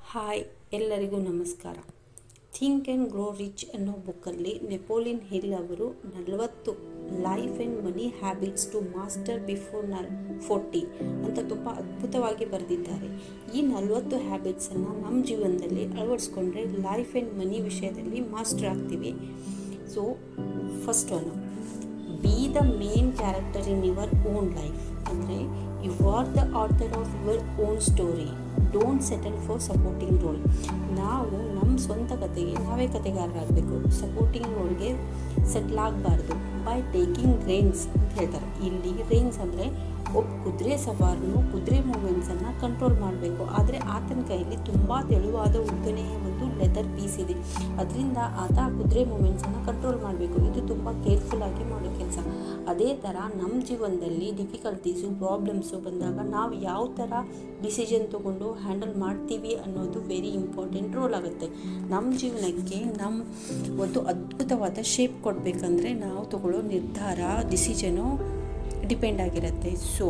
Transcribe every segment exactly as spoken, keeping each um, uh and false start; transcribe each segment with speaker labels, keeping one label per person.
Speaker 1: Hi ಎಲ್ಲರಿಗೂ ನಮಸ್ಕಾರ. Think and grow rich ಅನ್ನೋ ಬುಕ್ಕಲ್ಲಿ ನೆಪೋಲಿಯನ್ ಹಿಲ್ ಅವರು ನಲವತ್ತು life and money habits to master before ನಲ್ ಫೋರ್ಟಿ ಅಂತ ತುಂಬ ಅದ್ಭುತವಾಗಿ ಬರೆದಿದ್ದಾರೆ. ಈ ನಲವತ್ತು ಹ್ಯಾಬಿಟ್ಸನ್ನು ನಮ್ಮ ಜೀವನದಲ್ಲಿ ಅಳವಡಿಸ್ಕೊಂಡ್ರೆ ಲೈಫ್ ಆ್ಯಂಡ್ ಮನಿ ವಿಷಯದಲ್ಲಿ ಮಾಸ್ಟರ್ ಆಗ್ತೀವಿ. So first one, be the main character in your own life. ಅಂದರೆ you are the author of your own story. Don't settle for supporting role. ನಾವು ನಮ್ಮ ಸ್ವಂತ ಕತೆಗೆ ನಾವೇ ಕತೆಗಾರರಾಗಬೇಕು, ಸಪೋರ್ಟಿಂಗ್ ರೋಲ್ಗೆ ಸೆಟ್ಲ್ ಆಗಬಾರ್ದು. ಬೈ ಟೇಕಿಂಗ್ ರೇನ್ಸ್ ಅಂತ ಹೇಳ್ತಾರೆ. ಇಲ್ಲಿ ರೇನ್ಸ್ ಅಂದರೆ ಒಬ್ಬ ಕುದುರೆ ಸವಾರನು ಕುದುರೆ ಮೂಮೆಂಟ್ಸನ್ನು ಕಂಟ್ರೋಲ್ ಮಾಡಬೇಕು. ಆದರೆ ಆತನ ಕೈಯಲ್ಲಿ ತುಂಬ ತೆಳುವಾದ ಉದ್ದನೆಯ ಒಂದು ಲೆದರ್ ಪೀಸ್ ಇದೆ. ಅದರಿಂದ ಆತ ಕುದುರೆ ಮೂಮೆಂಟ್ಸನ್ನು ಕಂಟ್ರೋಲ್ ಮಾಡಬೇಕು. ಇದು ತುಂಬ ಕೇರ್ಫುಲ್ಲಾಗಿ ಮಾಡೋ ಕೆಲಸ. ಅದೇ ಥರ ನಮ್ಮ ಜೀವನದಲ್ಲಿ ಡಿಫಿಕಲ್ಟೀಸು ಪ್ರಾಬ್ಲಮ್ಸು ಬಂದಾಗ ನಾವು ಯಾವ ಥರ ಡಿಸಿಷನ್ ತೊಗೊಂಡು ಹ್ಯಾಂಡಲ್ ಮಾಡ್ತೀವಿ ಅನ್ನೋದು ವೆರಿ ಇಂಪಾರ್ಟೆಂಟ್ ರೋಲ್ ಆಗುತ್ತೆ. ನಮ್ಮ ಜೀವನಕ್ಕೆ ನಮ್ಮ ಒಂದು ಅದ್ಭುತವಾದ ಶೇಪ್ ಕೊಡಬೇಕಂದ್ರೆ ನಾವು ತಗೊಳ್ಳೋ ನಿರ್ಧಾರ ಡಿಸಿಷನು ಡಿಪೆಂಡ್ ಆಗಿರುತ್ತೆ. ಸೊ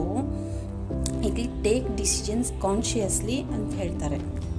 Speaker 1: ಇಲ್ಲಿ ಟೇಕ್ ಡಿಸಿಷನ್ಸ್ ಕಾನ್ಷಿಯಸ್ಲಿ ಅಂತ ಹೇಳ್ತಾರೆ.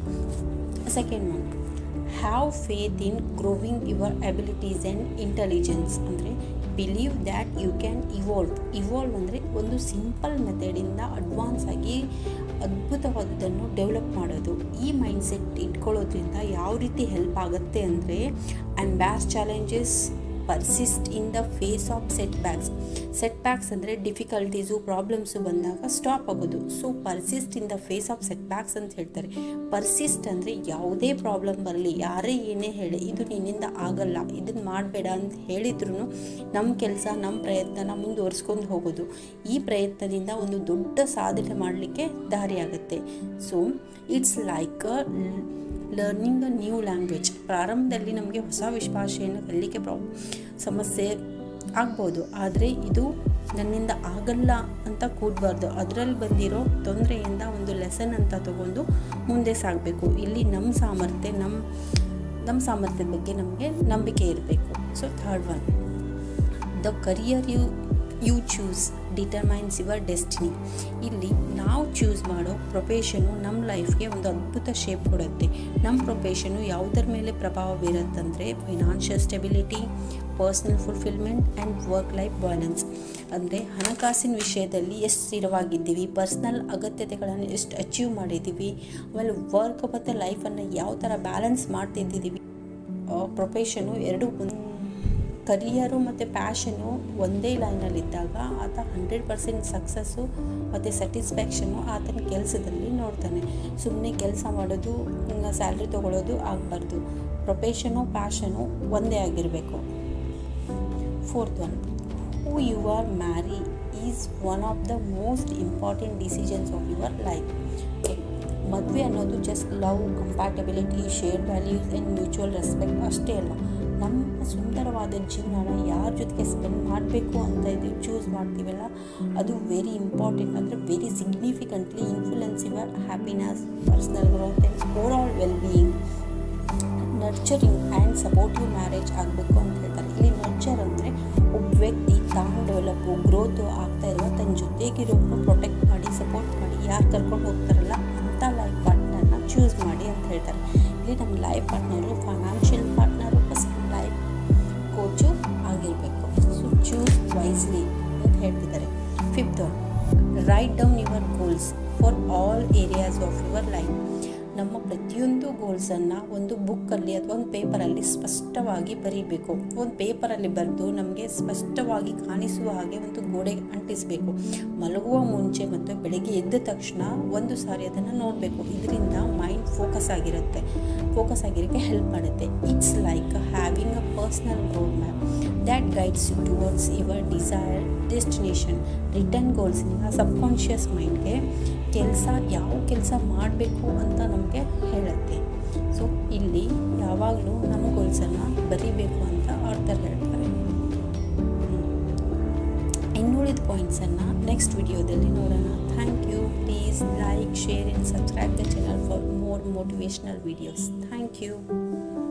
Speaker 1: Second one, have faith in growing your abilities and intelligence. ಅಂದರೆ believe that you can evolve. Evolve ಅಂದರೆ ಒಂದು ಸಿಂಪಲ್ ಮೆಥಡಿಂದ ಅಡ್ವಾನ್ಸ್ ಆಗಿ ಅದ್ಭುತವಾದದ್ದನ್ನು ಡೆವಲಪ್ ಮಾಡೋದು. ಈ ಮೈಂಡ್ಸೆಟ್ ಇಟ್ಕೊಳ್ಳೋದ್ರಿಂದ ಯಾವ ರೀತಿ ಹೆಲ್ಪ್ ಆಗುತ್ತೆ ಅಂದರೆ embrace challenges, persist in the face of setbacks. Setbacks ಅಂದರೆ ಡಿಫಿಕಲ್ಟೀಸು ಪ್ರಾಬ್ಲಮ್ಸು ಬಂದಾಗ ಸ್ಟಾಪ್ ಆಗೋದು. So persist in the face of setbacks ಅಂತ ಹೇಳ್ತಾರೆ. ಪರ್ಸಿಸ್ಟ್ ಅಂದರೆ ಯಾವುದೇ ಪ್ರಾಬ್ಲಮ್ ಬರಲಿ, ಯಾರೇ ಏನೇ ಹೇಳಿ ಇದು ನಿನ್ನಿಂದ ಆಗಲ್ಲ, ಇದನ್ನು ಮಾಡಬೇಡ ಅಂತ ಹೇಳಿದ್ರು ನಮ್ಮ ಕೆಲಸ ನಮ್ಮ ಪ್ರಯತ್ನನ ಮುಂದುವರಿಸ್ಕೊಂಡು ಹೋಗೋದು. ಈ ಪ್ರಯತ್ನದಿಂದ ಒಂದು ದೊಡ್ಡ ಸಾಧನೆ ಮಾಡಲಿಕ್ಕೆ ದಾರಿಯಾಗುತ್ತೆ. So it's like a learning a new language. ಪ್ರಾರಂಭದಲ್ಲಿ ನಮಗೆ ಹೊಸ ಭಾಷೆಯನ್ನು ಕಲಿಲಿಕ್ಕೆ ಪ್ರಾಬ್ ಸಮಸ್ಯೆ ಆಗ್ಬೋದು. ಆದರೆ ಇದು ನನ್ನಿಂದ ಆಗಲ್ಲ ಅಂತ ಕೂಡಬಾರ್ದು. ಅದರಲ್ಲಿ ಬಂದಿರೋ ತೊಂದರೆಯಿಂದ ಒಂದು ಲೆಸನ್ ಅಂತ ತಗೊಂಡು ಮುಂದೆ ಸಾಗಬೇಕು. ಇಲ್ಲಿ ನಮ್ಮ ಸಾಮರ್ಥ್ಯ ನಮ್ಮ ನಮ್ಮ ಸಾಮರ್ಥ್ಯದ ಬಗ್ಗೆ ನಮಗೆ ನಂಬಿಕೆ ಇರಬೇಕು. So third one, the career you you choose determines your destiny. ಇಲ್ಲಿ ನಾವು ಚೂಸ್ ಮಾಡೋ ಪ್ರೊಫೆಷನು ನಮ್ಮ ಲೈಫ್ಗೆ ಒಂದು ಅದ್ಭುತ ಶೇಪ್ ಕೊಡುತ್ತೆ. ನಮ್ಮ ಪ್ರೊಫೆಷನು ಯಾವುದರ ಮೇಲೆ ಪ್ರಭಾವ ಬೀರುತ್ತಂದರೆ financial stability, personal fulfilment and work life balance. ಅಂದರೆ ಹಣಕಾಸಿನ ವಿಷಯದಲ್ಲಿ ಎಷ್ಟು ಸ್ಥಿರವಾಗಿದ್ದೀವಿ, ಪರ್ಸ್ನಲ್ ಅಗತ್ಯತೆಗಳನ್ನು ಎಷ್ಟು ಅಚೀವ್ ಮಾಡಿದ್ದೀವಿ, ಆಮೇಲೆ ವರ್ಕ್ ಮತ್ತು ಲೈಫನ್ನು ಯಾವ ಥರ ಬ್ಯಾಲೆನ್ಸ್ ಮಾಡ್ತಿದ್ದೀವಿ. ಪ್ರೊಫೆಷನು ಎರಡು ಕರಿಯರು ಮತ್ತು ಪ್ಯಾಷನು ಒಂದೇ ಲೈನಲ್ಲಿದ್ದಾಗ ಆತ ಹಂಡ್ರೆಡ್ ಪರ್ಸೆಂಟ್ ಸಕ್ಸಸ್ಸು ಮತ್ತು ಸ್ಯಾಟಿಸ್ಫ್ಯಾಕ್ಷನು ಆತನ ಕೆಲಸದಲ್ಲಿ ನೋಡ್ತಾನೆ. ಸುಮ್ಮನೆ ಕೆಲಸ ಮಾಡೋದು, ಸ್ಯಾಲ್ರಿ ತೊಗೊಳ್ಳೋದು ಆಗಬಾರ್ದು. ಪ್ರೊಫೆಷನು ಪ್ಯಾಷನು ಒಂದೇ ಆಗಿರಬೇಕು. Fourth one, who you are marry is one of the most important decisions of your life. ಮದುವೆ ಅನ್ನೋದು just love, compatibility, shared values and mutual respect ಅಷ್ಟೇ ಅಲ್ಲ. ನಮ್ಮ ಸುಂದರವಾದ ಜೀವನನ ಯಾರ ಜೊತೆಗೆ ಸ್ಪೆಂಡ್ ಮಾಡಬೇಕು ಅಂತ ಇದೀವಿ ಚೂಸ್ ಮಾಡ್ತೀವಲ್ಲ, ಅದು ವೆರಿ ಇಂಪಾರ್ಟೆಂಟ್. ಅಂದರೆ very significantly influence your happiness, personal growth and overall well being. Nurturing and supportive marriage ಆಗಬೇಕು ಅಂತ ಹೇಳ್ತಾರೆ. ಇಲ್ಲಿ ನರ್ಚರ್ ಅಂದರೆ ಒಬ್ಬ ವ್ಯಕ್ತಿ ತಾನು ಡೆವಲಪ್ಪು ಗ್ರೋತು ಆಗ್ತಾ ಇರುವ ತನ್ನ ಜೊತೆಗಿರೋರು ಪ್ರೊಟೆಕ್ಟ್ ಮಾಡಿ ಸಪೋರ್ಟ್ ಮಾಡಿ ಯಾರು ಕರ್ಕೊಂಡು ಹೋಗ್ತಾರಲ್ಲ ಅಂಥ ಲೈಫ್ ಪಾರ್ಟ್ನರ್ನ ಚೂಸ್ ಮಾಡಿ ಅಂತ ಹೇಳ್ತಾರೆ. ಇಲ್ಲಿ ನಮ್ಮ life partner financial partner plus life coach ಆಗಿರಬೇಕು. ಸೊ ಚೂಸ್ ವೈಸ್ಲಿ ಅಂತ ಹೇಳ್ತಿದ್ದಾರೆ. Fifth one, write down your goals for all areas of your life. ನಮ್ಮ ಪ್ರತಿಯೊಂದು ಗೋಲ್ಸನ್ನು ಒಂದು ಬುಕ್ಕಲ್ಲಿ ಅಥವಾ ಒಂದು ಪೇಪರಲ್ಲಿ ಸ್ಪಷ್ಟವಾಗಿ ಬರೀಬೇಕು. ಒಂದು ಪೇಪರಲ್ಲಿ ಬರೆದು ನಮಗೆ ಸ್ಪಷ್ಟವಾಗಿ ಕಾಣಿಸುವ ಹಾಗೆ ಒಂದು ಗೋಡೆಗೆ ಅಂಟಿಸಬೇಕು. ಮಲಗುವ ಮುಂಚೆ ಮತ್ತು ಬೆಳಗ್ಗೆ ಎದ್ದ ತಕ್ಷಣ ಒಂದು ಸಾರಿ ಅದನ್ನು ನೋಡಬೇಕು. ಇದರಿಂದ ಮೈಂಡ್ ಫೋಕಸ್ ಆಗಿರುತ್ತೆ ಫೋಕಸ್ ಆಗಿರೋಕ್ಕೆ ಹೆಲ್ಪ್ ಮಾಡುತ್ತೆ. It's like having a personal road map that guides you towards your desired destination. Written ಗೋಲ್ಸ್ನಿಂದ ಸಬ್ಕಾನ್ಷಿಯಸ್ ಮೈಂಡ್ಗೆ ಕೆಲಸ ಯಾವ ಕೆಲಸ ಮಾಡಬೇಕು ಅಂತ ನಮಗೆ ಹೇಳುತ್ತೆ. ಸೊ ಇಲ್ಲಿ ಯಾವಾಗಲೂ ನಮ್ಮ ಗೋಲ್ಸನ್ನು ಬರೀಬೇಕು ಅಂತ ಆರ್ಥರ್ ಹೇಳ್ತಾರೆ. ಇನ್ನುಳಿದ ಪಾಯಿಂಟ್ಸನ್ನು ನೆಕ್ಸ್ಟ್ ವಿಡಿಯೋದಲ್ಲಿ ನೋಡೋಣ. Thank you. Please like, share and subscribe the channel for more motivational videos. Thank you.